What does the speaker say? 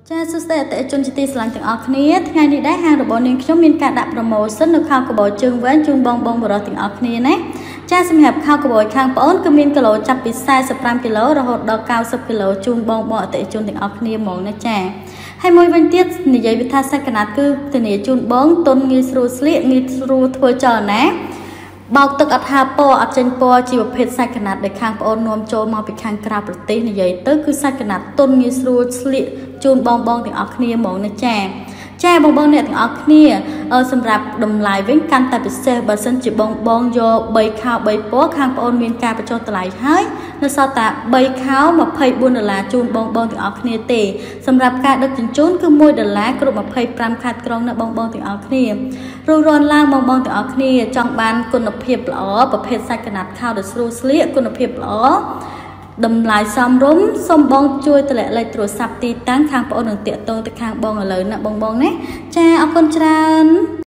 ចាសួស្តីអតិថិជនជាទីស្រឡាញ់ទាំងអស់គ្នាថ្ងៃនេះដែរហាងរបស់នាងខ្ញុំមានការដាក់ promotion នៅខោកបោជើងវែងជូនបងបរិសុទ្ធទាំងអស់គ្នាណាចាសសម្រាប់ខោកបោខាងប្អូនគឺមានគីឡូចាប់ពី45គីឡូរហូតដល់90គីឡូជូនបងអតិថិជនទាំងអស់គ្នាហ្មងណាចាហើយមួយវិញទៀតនិយាយវិធីសាស្ត្រកណាត់គឺធានាជូនបងទុនងាយស្រួលស្លៀកងាយស្រួលធ្វើចលនាបោកទឹកអត់ហាពណ៌អត់ចេញពណ៌ជាប្រភេទសាច់កណាត់ដែលខាងប្អូននាំចូលមកពីខាងក្រៅប្រទេសនិយាយទៅគឺសាច់កណាត់ទុនងាយស្រួលស្លៀកជូនបងទាំងអស់គ្នាហ្មងណាចាបងអ្នកទាំងអស់គ្នាសម្រាប់តម្លៃវិញកាន់តែពិសេសបើសិនជាបងយក3ខោ3ពណ៌ខាងប្អូនមានការបញ្ចុះតម្លៃហើយនៅសល់តែ3ខោ$24ជូនបងទាំងអស់គ្នាទេសម្រាប់ការដឹកជញ្ជូនគឺ$1គ្រប់25ខេត្តក្រុងនៅបងទាំងអស់គ្នារស់រានឡើងបងទាំងអស់គ្នាចង់បានគុណភាពល្អប្រភេទសាច់កណាត់ខោដែលស្រួលស្លៀកគុណភាពល្អតម្លៃសមរម្យសូមបងជួយតម្លាក់លេខទូរស័ព្ទទីតាំងខាងប្អូននឹងតាក់ទងទៅខាងបងឥឡូវណាបងណាចាអរគុណច្រើន